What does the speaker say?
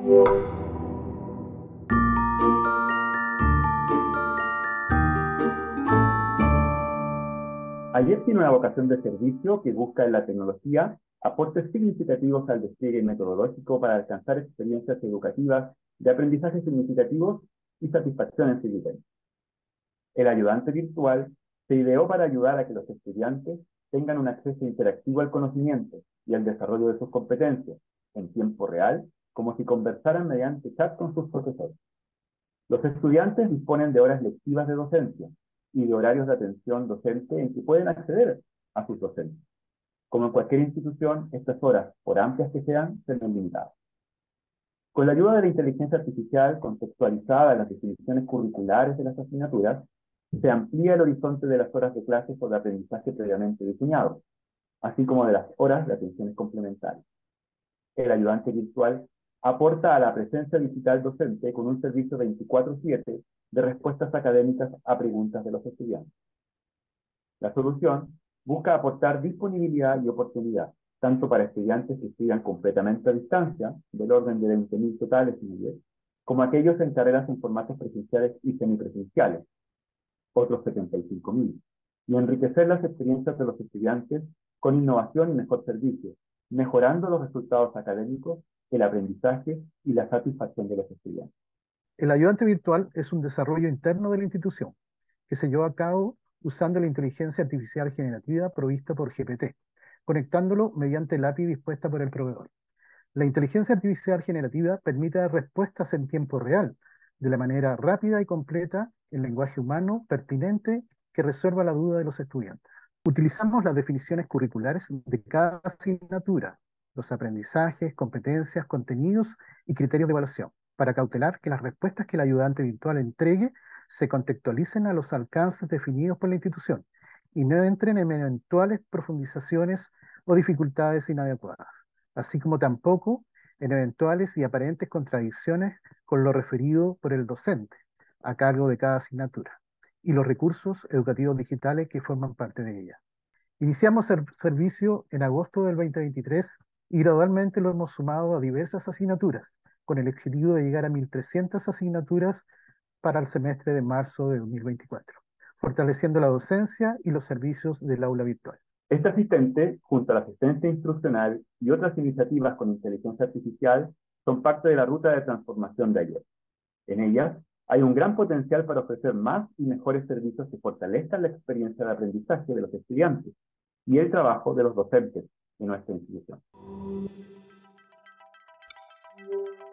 Ayer tiene una vocación de servicio que busca en la tecnología aportes significativos al despliegue metodológico para alcanzar experiencias educativas de aprendizaje significativos y satisfacción en seguimiento. El ayudante virtual se ideó para ayudar a que los estudiantes tengan un acceso interactivo al conocimiento y al desarrollo de sus competencias en tiempo real, como si conversaran mediante chat con sus profesores. Los estudiantes disponen de horas lectivas de docencia y de horarios de atención docente en que pueden acceder a sus docentes. Como en cualquier institución, estas horas, por amplias que sean, se ven limitadas. Con la ayuda de la inteligencia artificial contextualizada en las definiciones curriculares de las asignaturas, se amplía el horizonte de las horas de clases o de aprendizaje previamente diseñados, así como de las horas de atenciones complementarias. El ayudante virtual aporta a la presencia digital docente con un servicio 24/7 de respuestas académicas a preguntas de los estudiantes. La solución busca aportar disponibilidad y oportunidad, tanto para estudiantes que estudian completamente a distancia, del orden de 20.000 totales en el como aquellos en carreras en formatos presenciales y semipresenciales, otros 75.000, y enriquecer las experiencias de los estudiantes con innovación y mejor servicio, mejorando los resultados académicos, el aprendizaje y la satisfacción de los estudiantes. El ayudante virtual es un desarrollo interno de la institución que se llevó a cabo usando la inteligencia artificial generativa provista por GPT, conectándolo mediante el API dispuesta por el proveedor. La inteligencia artificial generativa permite dar respuestas en tiempo real, de la manera rápida y completa, en lenguaje humano, pertinente, que resuelva la duda de los estudiantes. Utilizamos las definiciones curriculares de cada asignatura, los aprendizajes, competencias, contenidos y criterios de evaluación, para cautelar que las respuestas que el ayudante virtual entregue se contextualicen a los alcances definidos por la institución y no entren en eventuales profundizaciones o dificultades inadecuadas, así como tampoco en eventuales y aparentes contradicciones con lo referido por el docente a cargo de cada asignatura y los recursos educativos digitales que forman parte de ella. Iniciamos el servicio en agosto del 2023 y gradualmente lo hemos sumado a diversas asignaturas, con el objetivo de llegar a 1.300 asignaturas para el semestre de marzo de 2024, fortaleciendo la docencia y los servicios del aula virtual. Este asistente, junto al asistente instruccional y otras iniciativas con inteligencia artificial, son parte de la ruta de transformación de ayer. En ellas hay un gran potencial para ofrecer más y mejores servicios que fortalezcan la experiencia de aprendizaje de los estudiantes y el trabajo de los docentes de nuestra institución.